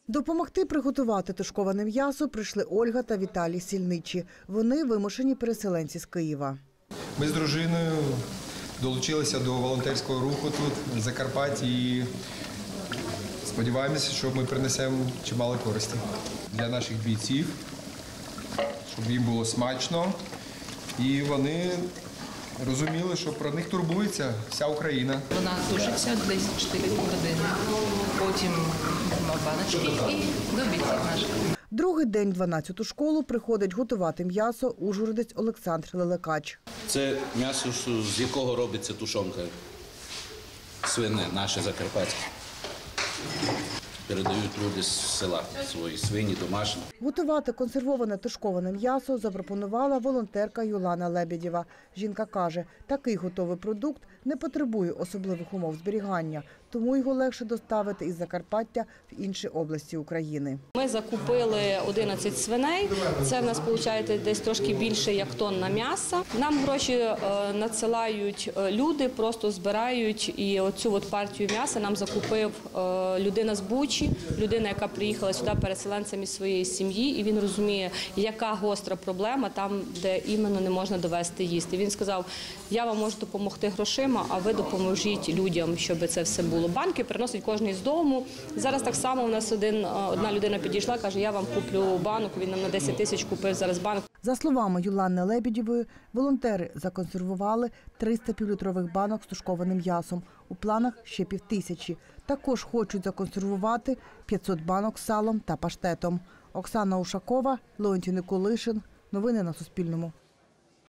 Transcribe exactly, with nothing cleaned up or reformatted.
Допомогти приготувати тушковане м'ясо прийшли Ольга та Віталій Сільничі. Вони вимушені переселенці з Києва. Ми з дружиною долучилися до волонтерського руху тут, в Закарпатті, і сподіваємося, що ми принесемо чимало користі для наших бійців, щоб їм було смачно. І вони розуміли, що про них турбується вся Україна. Вона тушиться десь чотири години, потім баночки і до бійців наших. Другий день дванадцяту школу приходить готувати м'ясо ужгородець Олександр Лелекач. Це м'ясо, з якого робиться тушонка свине, наше закарпатське. Передають люди з села свої свині, домашні. Готувати консервоване тушковане м'ясо запропонувала волонтерка Юлана Лебедєва. Жінка каже, такий готовий продукт не потребує особливих умов зберігання, тому його легше доставити із Закарпаття в інші області України. Ми закупили одинадцять свиней, це в нас виходить десь трошки більше як тонна м'яса. Нам гроші надсилають люди, просто збирають, і оцю от партію м'яса нам закупив людина з Бучі, людина, яка приїхала сюди переселенцем із своєї сім'ї, і він розуміє, яка гостра проблема там, де іменно не можна довести їсти. Він сказав, я вам можу допомогти грошима, а ви допоможіть людям, щоб це все було. Банки приносять кожен з дому. Зараз так само у нас один, одна людина підійшла, каже, я вам куплю банок, він нам на десять тисяч купив зараз банк. За словами Юлани Лебедєвої, волонтери законсервували триста півлітрових банок з тушкованим м'ясом. У планах ще півтисячі. Також хочуть законсервувати п'ятсот банок з салом та паштетом. Оксана Ушакова, Леонтій Николишин. Новини на Суспільному.